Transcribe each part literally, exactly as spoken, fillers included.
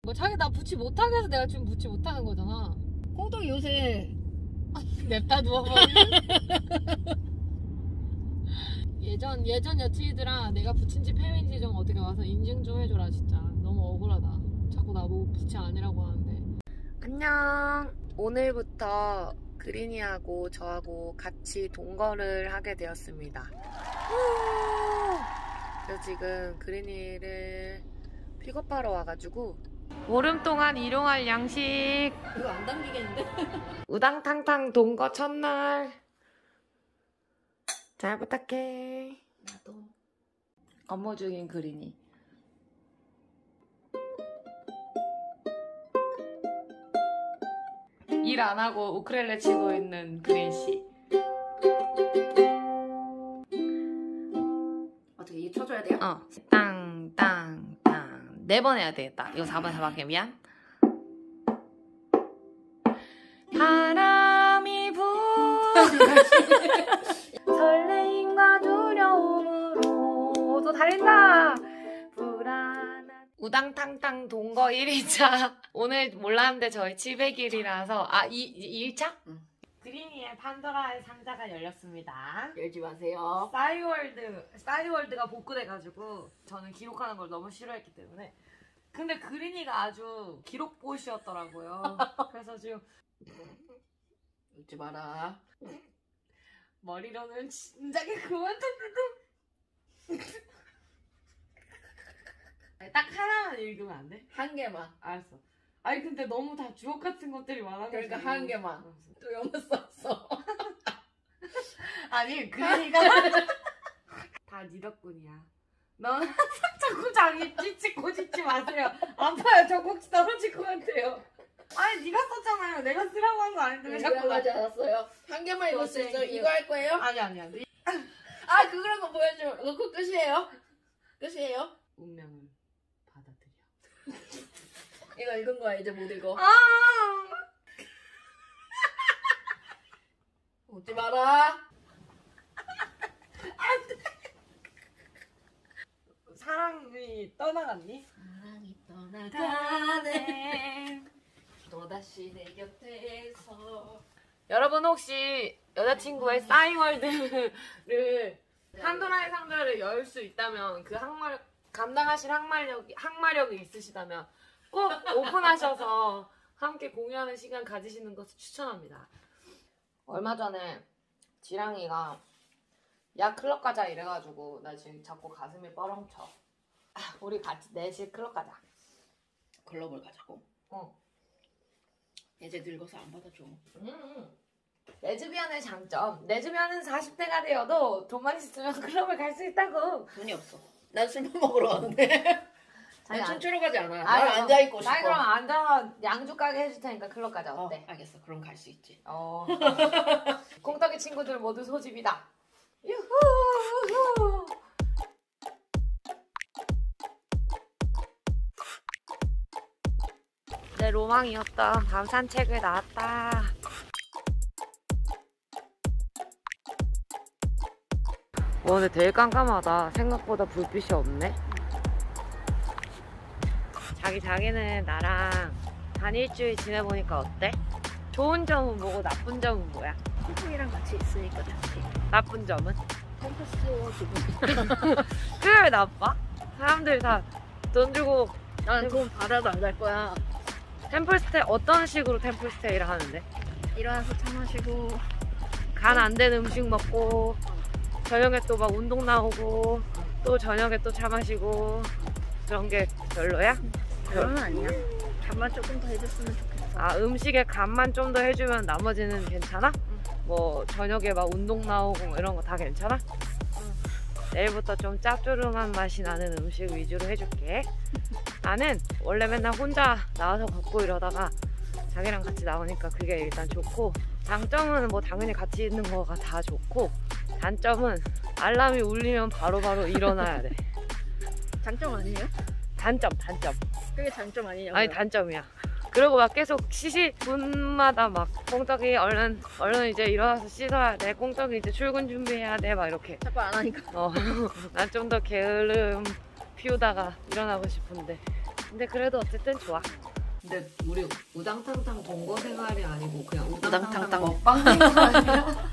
뭐 자기 나 붙이 못하게 해서 내가 지금 붙이 못하는 거잖아. 콩떡이 요새 냅다 누워버리네. 예전 예전 여친이들아 내가 붙인지 팸인지 좀 어떻게 와서 인증 좀 해줘라. 진짜 너무 억울하다. 자꾸 나보고 붙이 아니라고 하는데. 안녕. 오늘부터 그린이하고 저하고 같이 동거를 하게 되었습니다. 그래서 지금 그린이를 픽업하러 와가지고 보름 동안 일용할 양식. 이거 안 당기겠는데? 우당탕탕 동거 첫날. 잘 부탁해. 나도. 업무 중인 그린이. 일 안 하고 우크렐레 치고 있는 그린씨. 어떻게 이거 쳐줘야 돼요? 어. 땅, 땅, 땅. 네 번 해야 되겠다. 이거 사 번 해볼게. 미안. 바람이 부는 설레임과 두려움으로 또 달린다. 불안한 우당탕탕 동거 일 일차. 오늘 몰랐는데 저희 칠백 일이라서 아, 이, 이 일차? 응. 그린이의 판도라의 상자가 열렸습니다. 열지 마세요. 싸이월드, 싸이월드가 복구돼가지고 저는 기록하는 걸 너무 싫어했기 때문에. 근데 그린이가 아주 기록봇이었더라고요. 그래서 지금 웃지 마라. 머리로는 진작에 그만뒀는데. 딱 하나만 읽으면 안 돼? 한 개만. 알았어. 아니 근데 너무 다 주옥 같은 것들이 많아가지고. 그러니까 한 개만. 또 영어 썼어. 아니 그린이가 다 니 덕분이야. 넌 항상 자꾸 자기 찌찌 꼬집지 마세요. 아파요. 저 꼭지 떨어질 것 같아요. 아니 네가 썼잖아요. 내가 쓰라고 한 거 아닌데 왜 자꾸 하지 않았어요. 한 개만 읽을 수 있어요. 이거 할 거예요? 아니 아니 아니. 아 그런 거 보여줘. 그거 끝이에요? 끝이에요? 운명을 받아들여. 이거 읽은 거야. 이제 못 읽어. 아 웃지 마라. 사랑이 떠나갔니? 사랑이 떠나가네. 또다시 내 곁에서. 여러분 혹시 여자친구의 싸이월드를 판도라의 상자를 열 수 있다면 그 항마력 감당하실 항마력이 항마력이 있으시다면 꼭 오픈하셔서 함께 공유하는 시간 가지시는 것을 추천합니다. 얼마 전에 지랑이가 야 클럽 가자 이래가지고 나 지금 자꾸 가슴이 뻐렁쳐. 아, 우리 같이 넷이 클럽 가자. 클럽을 가자고? 어. 이제 늙어서 안 받아줘. 음. 레즈비언의 장점. 레즈비언은 사십 대가 되어도 돈만 있으면 클럽을 갈 수 있다고. 돈이 없어. 난 술만 먹으러 가는데. 난 춤추러 가지 않아. 난 앉아있고 싶어. 나 그럼 앉아서 양주 가게 해줄 테니까 클럽 가자. 어때? 어, 알겠어. 그럼 갈 수 있지. 어. 콩떡이 친구들 모두 소집이다. 유후. 내 로망이었던 밤 산책을 나왔다. 와 근데 되게 깜깜하다. 생각보다 불빛이 없네. 자기 자기는 나랑 한 일주일 지내보니까 어때? 좋은 점은 뭐고 나쁜 점은 뭐야? 태풍이랑 같이 있으니까 좋지. 나쁜 점은? 템퍼스워 기분. 그게 왜 나빠? 사람들 다 돈 주고 난 돈 받아도 안 갈 거야. 템플스테이 어떤 식으로 템플스테이를 하는데? 일어나서 차 마시고 간 안 된 음식 먹고 저녁에 또 막 운동 나오고 또 저녁에 또 차 마시고 그런 게 별로야? 그건 아니야. 간만 조금 더 해줬으면 좋겠어. 아 음식에 간만 좀 더 해주면 나머지는 괜찮아? 응. 뭐 저녁에 막 운동 나오고 뭐 이런 거 다 괜찮아? 응. 내일부터 좀 짭조름한 맛이 나는 음식 위주로 해줄게. 나는 원래 맨날 혼자 나와서 걷고 이러다가 자기랑 같이 나오니까 그게 일단 좋고, 장점은 뭐 당연히 같이 있는 거가 다 좋고, 단점은 알람이 울리면 바로바로 일어나야 돼. 장점 아니에요? 단점 단점 그게 장점 아니냐고요? 아니 단점이야. 그리고 막 계속 시시 분마다 막 꽁떡이 얼른 얼른 이제 일어나서 씻어야 돼, 꽁떡이 이제 출근 준비해야 돼, 막 이렇게 자꾸 안 하니까. 어, 난 좀 더 게으름 피우다가 일어나고 싶은데 근데 그래도 어쨌든 좋아. 근데 우리 우당탕탕 동거 생활이 아니고 그냥 우당탕탕 우당탕탕 먹방 생활이야.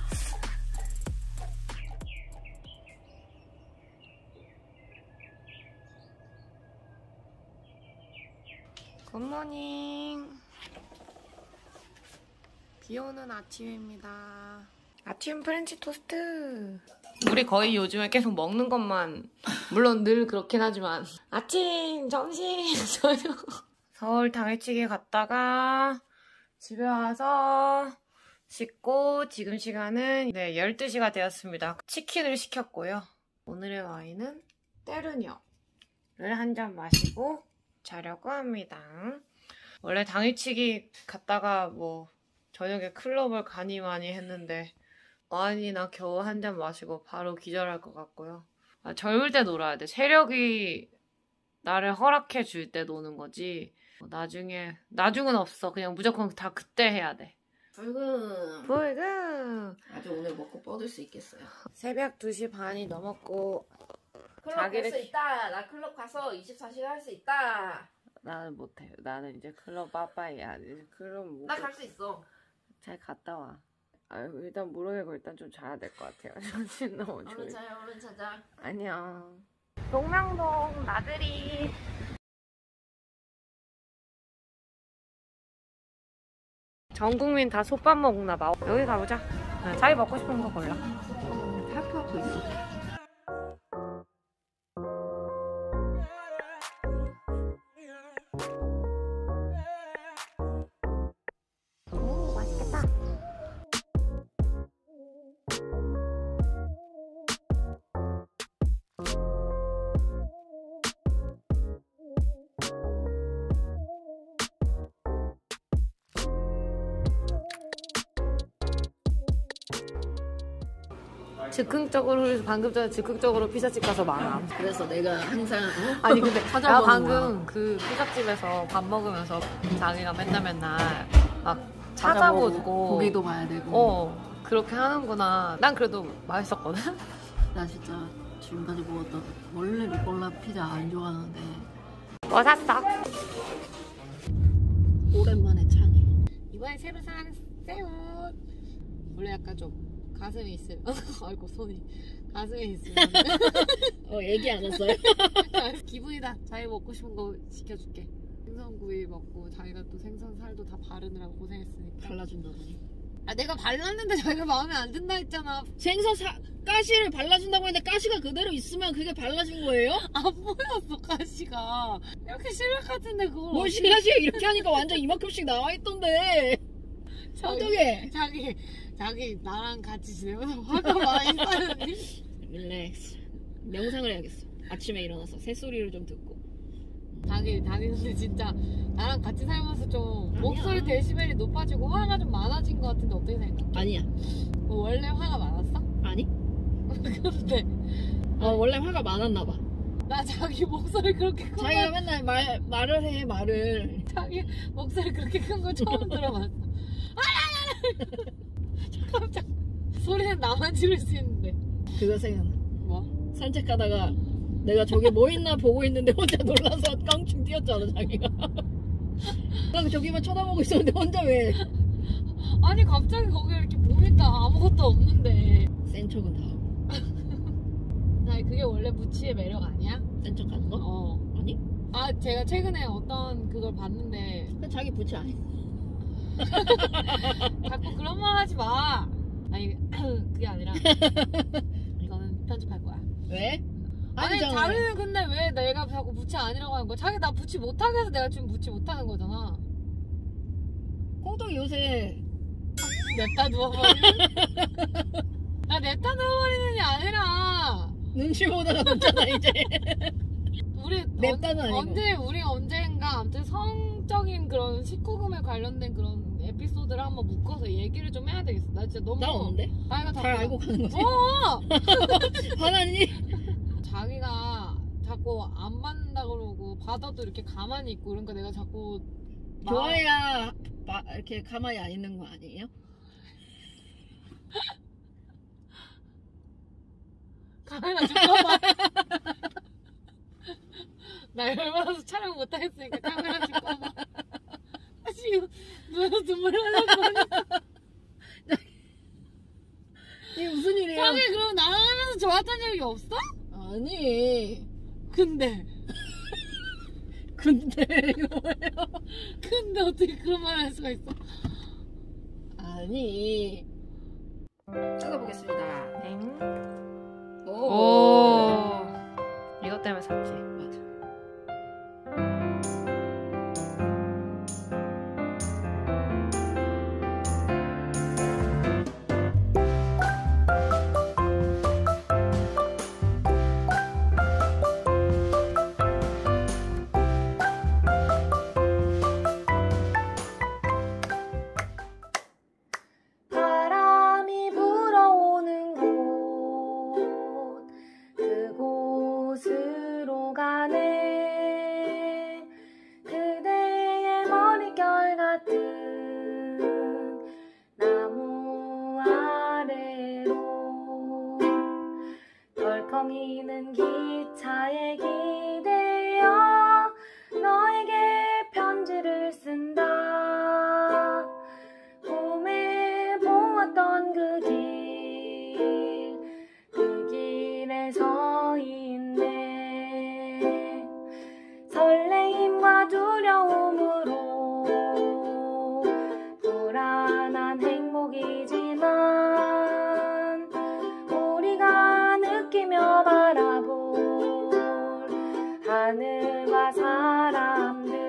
굿모닝. 비오는 아침입니다. 아침 프렌치 토스트. 우리 거의 요즘에 계속 먹는 것만, 물론 늘 그렇긴 하지만 아침, 점심, 저녁. 서울 당일치기 갔다가 집에 와서 씻고 지금 시간은 네, 열두 시가 되었습니다. 치킨을 시켰고요. 오늘의 와인은 때르녀를 한 잔 마시고 자려고 합니다. 원래 당일치기 갔다가 뭐 저녁에 클럽을 가니 많이 했는데 와인이나 겨우 한 잔 마시고 바로 기절할 것 같고요. 아, 젊을 때 놀아야 돼. 세력이 나를 허락해 줄 때 노는 거지. 나중에 나중은 없어. 그냥 무조건 다 그때 해야 돼. 불금. 불금. 아주 오늘 먹고 뻗을 수 있겠어요. 새벽 두 시 반이 넘었고 클럽 자기를- 갈 수 있다. 나 클럽 가서 이십사 시간 할 수 있다. 나는 못해. 나는 이제 클럽 빠빠이야. 이제 클럽 못. 나 갈 수 있어. 잘 갔다 와. 아유, 일단 모르겠고 일단 좀 자야 될 것 같아요. 정신 너무 얼른 졸려. 자요, 얼른 자자. 안녕. 동명동 나들이. 전 국민 다 솥밥 먹나 봐. 여기 가보자. 자기 먹고 싶은 거 골라. 파크하고 있어. 오, 맛있겠다. 즉흥적으로 그래서 방금 전에 즉흥적으로 피자집 가서 망함. 그래서 내가 항상 어? 아니 근데 나 찾아보는 방금 그 피자집에서 밥 먹으면서 자기가 맨날 맨날 막 찾아보고 고기도 봐야 되고. 어 그렇게 하는구나. 난 그래도 맛있었거든. 나 진짜 지금까지 먹었던 원래 루꼴라 피자 안 좋아하는데 뭐 샀어? 오랜만에 차네. 이번에 새로 산 새우. 원래 약간 좀 가슴이 있으면 아이고 손이 가슴이 있으면 어 얘기 안 했어요? 기분이다. 자기 먹고 싶은 거 시켜줄게. 생선구이 먹고 자기가 또 생선 살도 다 바르느라고 고생했으니까 발라준다더니. 아 내가 발랐는데 자기가 마음에 안 든다 했잖아. 생선 사, 가시를 발라준다고 했는데 가시가 그대로 있으면 그게 발라진 거예요? 안 보였어 가시가. 이렇게 실력 같은데 그걸 뭘 어떻게- 신가시야 이렇게 하니까 완전 이만큼씩 나와 있던데. 어떡해. 자기 자기 나랑 같이 지내면서 화가 많이 나는. 릴렉스. 명상을 해야겠어. 아침에 일어나서 새소리를 좀 듣고. 자기 자기는 진짜 나랑 같이 살면서 좀 아니야. 목소리 데시벨이 높아지고 화가 좀 많아진 것 같은데 어떻게 생각해? 아니야. 뭐 원래 화가 많았어? 아니? 근데 어 원래 화가 많았나 봐. 나 자기 목소리 그렇게 큰 자기가 거 맨날 말, 말을 해 말을. 자기 목소리 그렇게 큰 거 처음 들어봤어. 깜짝 소리는 나만 지를 수 있는데. 그거 생각나. 뭐? 산책하다가 내가 저기 뭐 있나 보고 있는데 혼자 놀라서 깡충 뛰었잖아 자기가. 난 저기만 쳐다보고 있었는데 혼자 왜. 아니 갑자기 거기 이렇게 보니까 아무것도 없는데. 센 척은 다 하고. 나 그게 원래 무치의 매력 아니야? 센 척 하는 거? 어. 아니? 아 제가 최근에 어떤 그걸 봤는데 그냥 자기 부치 아니야. 자꾸 그런 말 하지 마. 아니 그게 아니라 이거는 편집할 거야. 왜? 아니 아니잖아. 자기는 근데 왜 내가 자꾸 부치 아니라고 하는 거야? 자기 나 부치 못하게 해서 내가 지금 부치 못하는 거잖아. 꽁동이 요새 냅다 누워버리는? 나 냅다 누워버리는 게 아니라 눈치 보다가 놓잖아 이제. 우리 냅다는 언, 아니고. 언제 우리 언젠가 아무튼 성적인 그런 십구금에 관련된 그런 에피소드를 한번 묶어서 얘기를 좀 해야 되겠어. 나 진짜 너무 나 없는데? 자기가 잘 자꾸 알고 가는 거지. 어! 화났니? 자기가 자꾸 안 받는다 그러고 받아도 이렇게 가만히 있고 그러니까 내가 자꾸 막- 좋아야 마, 이렇게 가만히 안 있는 거 아니에요? 카메라 좀 봐봐. 나 열받아서 촬영 못하겠으니까 카메라 좀 꺼봐. 아, 지금 눈에서 눈물이 나려고 하니까. 이게 무슨 일이야? 자기 그럼 나가면서 좋았던 적이 없어? 아니. 근데 근데 이거 뭐예요? 근데 어떻게 그런 말을 할 수가 있어? 아니. 찾아보겠습니다. 엥? 오. 오. 이것 때문에 샀지. 맞아. 바람이 불어오는 곳 그곳으로 가네 그대의 머릿결 같은 나무 아래로 덜컹이는 기차에 기대어 너에게 편지를 쓴다 꿈에 보았던 그 길, 그 길에 서 있네. 설레임과 두려움으로 불안한 행복이지만 우리가 느끼며 바라볼 하늘과 사람들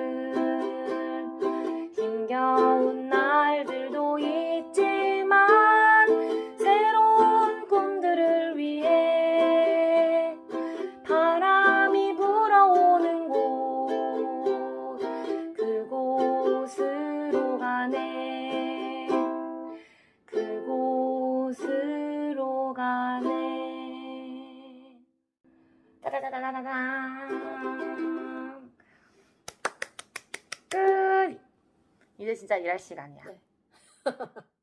힘겨운 날들도 있지만 새로운 꿈들을 위해 바람이 불어오는 곳 그곳으로 가네 그곳으로 가네 따다다다다당 끝 이제 진짜 일할 시간이야. 네.